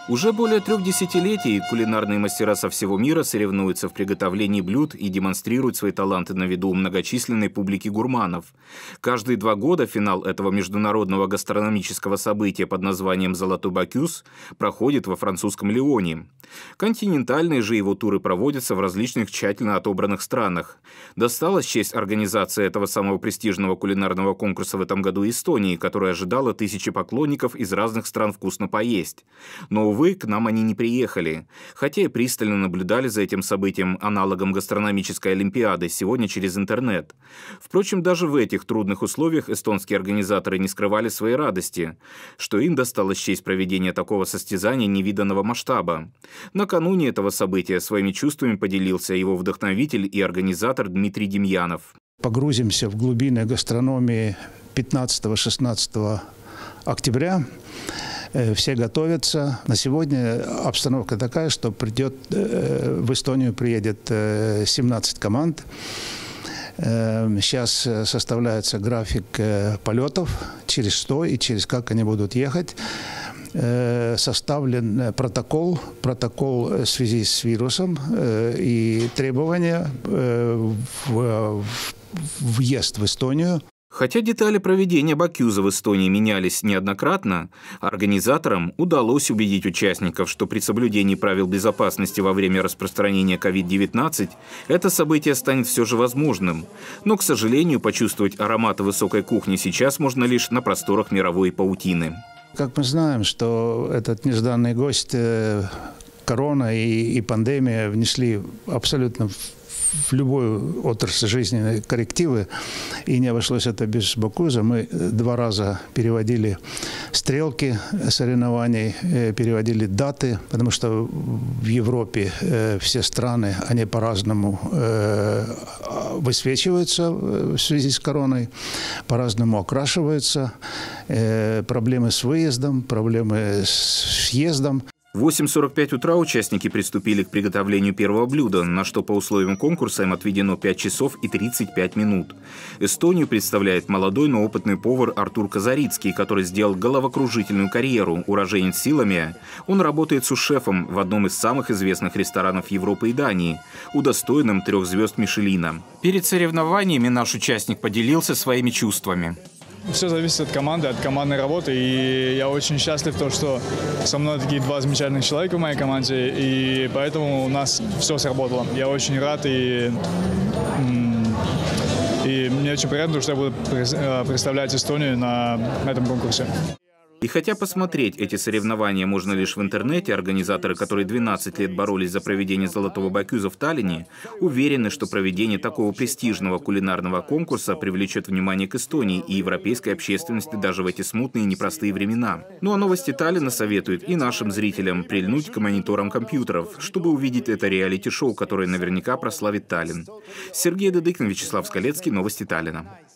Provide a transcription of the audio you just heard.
Уже более 3 десятилетий кулинарные мастера со всего мира соревнуются в приготовлении блюд и демонстрируют свои таланты на виду у многочисленной публики гурманов. Каждые 2 года финал этого международного гастрономического события под названием «Золотой Бакюз» проходит во французском Лионе. Континентальные же его туры проводятся в различных тщательно отобранных странах. Досталась честь организации этого самого престижного кулинарного конкурса в этом году Эстонии, которая ожидала тысячи поклонников из разных стран вкусно поесть. Но, увы, к нам они не приехали. Хотя и пристально наблюдали за этим событием, аналогом гастрономической олимпиады, сегодня через интернет. Впрочем, даже в этих трудных условиях эстонские организаторы не скрывали своей радости, что им досталась честь проведения такого состязания невиданного масштаба. Накануне этого события своими чувствами поделился его вдохновитель и организатор Дмитрий Демьянов. Погрузимся в глубины гастрономии 15-16 октября. Все готовятся. На сегодня обстановка такая, что в Эстонию приедет 17 команд. Сейчас составляется график полетов, через что и через как они будут ехать. Составлен протокол в связи с вирусом и требования въезд в Эстонию. Хотя детали проведения Бакюза в Эстонии менялись неоднократно, организаторам удалось убедить участников, что при соблюдении правил безопасности во время распространения COVID-19 это событие станет все же возможным. Но, к сожалению, почувствовать ароматы высокой кухни сейчас можно лишь на просторах мировой паутины. Как мы знаем, что этот нежданный гость, корона и пандемия внесли абсолютно в любую отрасль жизни коррективы, и не обошлось это без Бакюза. Мы 2 раза переводили стрелки соревнований, переводили даты, потому что в Европе все страны, они по-разному высвечиваются в связи с короной, по-разному окрашиваются, проблемы с выездом, проблемы с въездом. В 8:45 утра участники приступили к приготовлению первого блюда, на что по условиям конкурса им отведено 5 часов и 35 минут. Эстонию представляет молодой, но опытный повар Артур Казарицкий, который сделал головокружительную карьеру, уроженец Силомея. Он работает су-шефом в одном из самых известных ресторанов Европы и Дании, удостоенном 3 звезд Мишелина. Перед соревнованиями наш участник поделился своими чувствами. Все зависит от команды, от командной работы, и я очень счастлив, что со мной такие 2 замечательных человека в моей команде, и поэтому у нас все сработало. Я очень рад, и мне очень приятно, что я буду представлять Эстонию на этом конкурсе. И хотя посмотреть эти соревнования можно лишь в интернете, организаторы, которые 12 лет боролись за проведение «Золотого Бакюза» в Таллине, уверены, что проведение такого престижного кулинарного конкурса привлечет внимание к Эстонии и европейской общественности даже в эти смутные и непростые времена. Ну а новости Таллина советуют и нашим зрителям прильнуть к мониторам компьютеров, чтобы увидеть это реалити-шоу, которое наверняка прославит Таллин. Сергей Дедыкин, Вячеслав Скалецкий, новости Таллина.